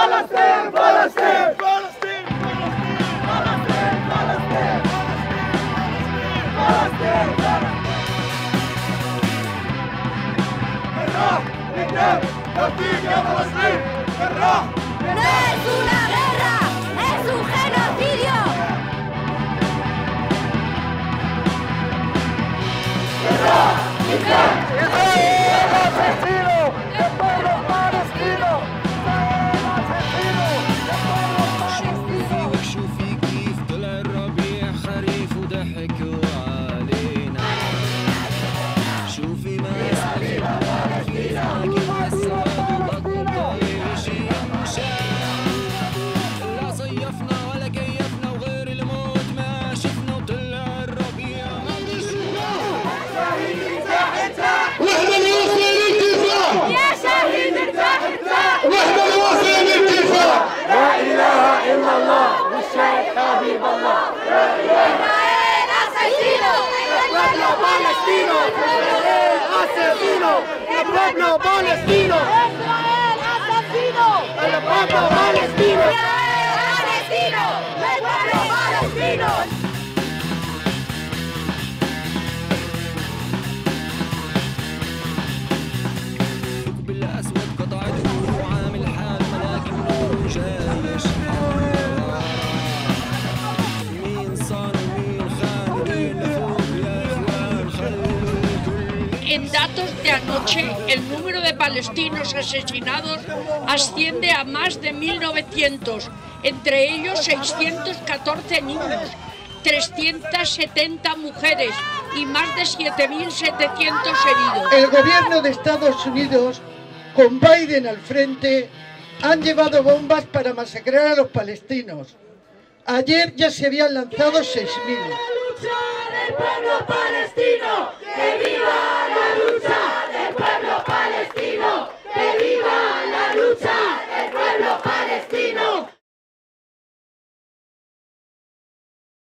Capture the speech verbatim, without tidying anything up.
Palestine, Palestine, Palestine, Palestine, Palestine, Palestine, Palestine. الراح للدم تفديك يا فلسطين. الراح No es una guerra, es un genocidio. الراح للدم تفديك يا فلسطين. El pueblo palestino. El asesino. El pueblo palestino. شوفي كيف طلع الربيع خريف وضحكوا علينا. شوفي ما لا صيفنا ولا كيفنا وغير الموت ما شفنا وطلع الربيع. وحدة الوصل للدفاع يا شهيد ارتاح ارتاح. وحدة الوصل للدفاع. لا إله إلا الله والشهيد حبيب الله. لا إله Israel asesino. El pueblo palestino. Israel asesino. El pueblo palestino. Israel asesino. El pueblo palestino. Israel asesino. El pueblo palestino. ثقب الأسود قطعته وعامل حال ملاكم نور جايش. مين صار ومين خان ومين لفوق يا إخوان خلوا الكل. En datos de anoche, el número de palestinos asesinados asciende a más de mil novecientos, entre ellos seiscientos catorce niños, trescientas setenta mujeres y más de siete mil setecientos heridos. El gobierno de Estados Unidos, con Biden al frente, han llevado bombas para masacrar a los palestinos. Ayer ya se habían lanzado seis mil. ¡El pueblo palestino!